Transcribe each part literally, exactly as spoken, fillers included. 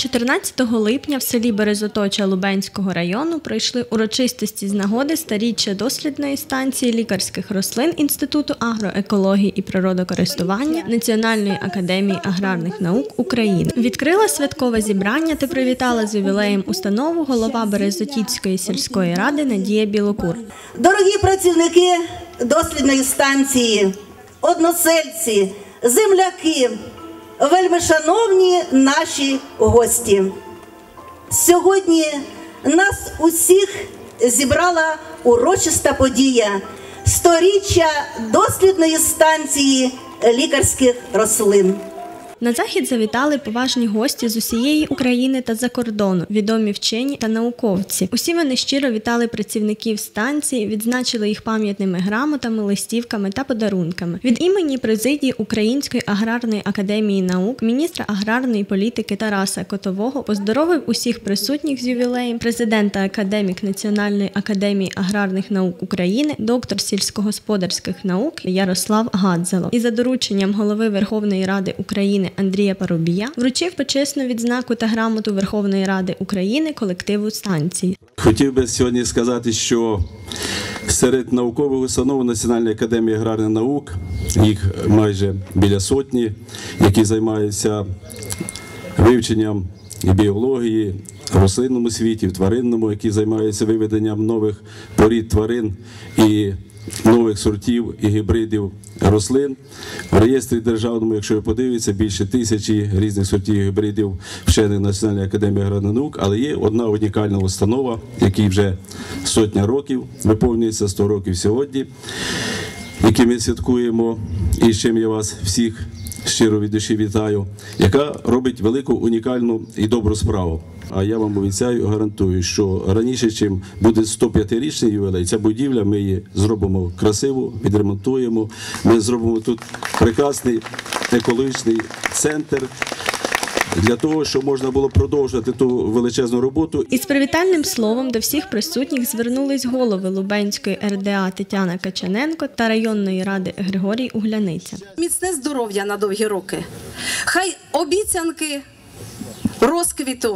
чотирнадцятого липня в селі Березоточа Лубенського району пройшли урочистості з нагоди сторіччя дослідної станції лікарських рослин Інституту агроекології і природокористування Національної академії аграрних наук України. Відкрила святкове зібрання та привітала з ювілеєм установу голова Березотіцької сільської ради Надія Білокур. Дорогі працівники дослідної станції, односельці, земляки, вельмишановні наші гості. Сьогодні нас усіх зібрала урочиста подія – сторіччя дослідної станції лікарських рослин. На захід завітали поважні гості з усієї України та за кордону, відомі вчені та науковці. Усі вони щиро вітали працівників станції, відзначили їх пам'ятними грамотами, листівками та подарунками. Від імені президії Української аграрної академії наук, міністра аграрної політики Тараса Котового поздоровив усіх присутніх з ювілеєм президент та академік Національної академії аграрних наук України, доктор сільськогосподарських наук Ярослав Гадзало. І за дорученням голови Верховної Ради України Андрія Парубія вручив почесну відзнаку та грамоту Верховної Ради України колективу станції. Хотів би сьогодні сказати, що серед наукових установ Національної академії аграрних наук, їх майже біля сотні, які займаються вивченням і біології в рослинному світі, в тваринному, які займаються виведенням нових порід тварин і нових сортів і гібридів рослин. В реєстрі державному, якщо ви подивитеся, більше тисячі різних сортів і гібридів вчених Національної академії аграрних наук, але є одна унікальна установа, якій вже сотня років, виповнюється сто років сьогодні, які ми святкуємо, і з чим я вас всіх щиро від душі вітаю, яка робить велику, унікальну і добру справу. А я вам обіцяю, гарантую, що раніше, чим буде сто п'ятирічний ювілей, ця будівля, ми її зробимо красиво, відремонтуємо, ми зробимо тут прекрасний екологічний центр, для того, щоб можна було продовжувати ту величезну роботу. Із привітальним словом до всіх присутніх звернулись голови Лубенської ер де а Тетяна Качаненко та районної ради Григорій Угляниця. Міцне здоров'я на довгі роки. Хай обіцянки розквіту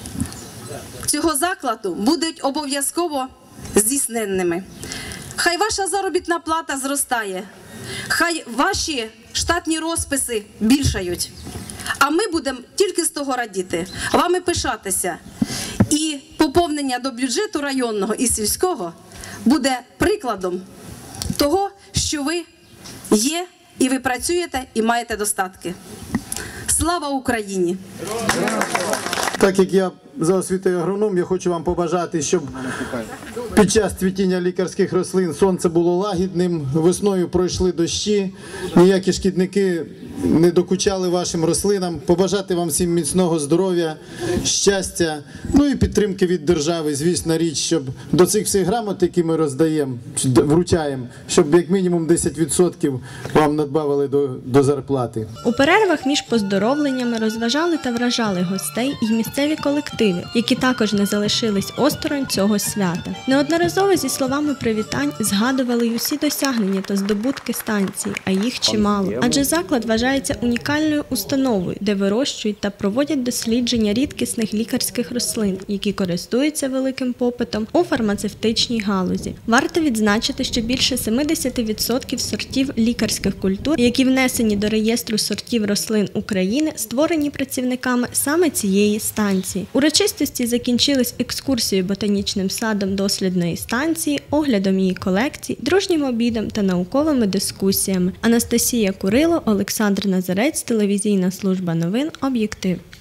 цього закладу будуть обов'язково здійсненними. Хай ваша заробітна плата зростає, хай ваші штатні розписи більшають. А ми будемо тільки з того радіти, вами пишатися. І поповнення до бюджету районного і сільського буде прикладом того, що ви є, і ви працюєте, і маєте достатки. Слава Україні! Так як я за освітою агроном, я хочу вам побажати, щоб під час цвітіння лікарських рослин сонце було лагідним, весною пройшли дощі, ніякі шкідники не докучали вашим рослинам. Побажати вам всім міцного здоров'я, щастя, ну і підтримки від держави, звісно річ, щоб до цих всіх грамот, які ми роздаємо, вручаємо, щоб як мінімум десять відсотків вам надбавили до, до зарплати. У перервах між поздоровленнями розважали та вражали гостей і місцеві колективи, які також не залишились осторонь цього свята. Неодноразово зі словами привітань згадували й усі досягнення та здобутки станції, а їх чимало. Адже заклад вважається унікальною установою, де вирощують та проводять дослідження рідкісних лікарських рослин, які користуються великим попитом у фармацевтичній галузі. Варто відзначити, що більше сімдесят відсотків сортів лікарських культур, які внесені до реєстру сортів рослин України, створені працівниками саме цієї станції. Урочистості закінчились екскурсією ботанічним садом дослідної станції, оглядом її колекцій, дружнім обідом та науковими дискусіями. Анастасія Курило, Олександр Назарець, телевізійна служба новин «Об'єктив».